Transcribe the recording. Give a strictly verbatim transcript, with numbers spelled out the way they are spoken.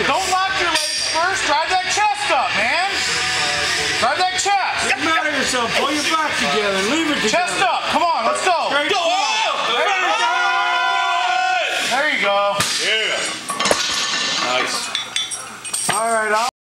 Don't lock your legs first. Drive that chest up, man. Drive that chest. Get mad at yourself. Pull your back together. Leave it together. Chest up. Come on, let's go. Straight go. There you go. There you go. Yeah. Nice. All right. I'll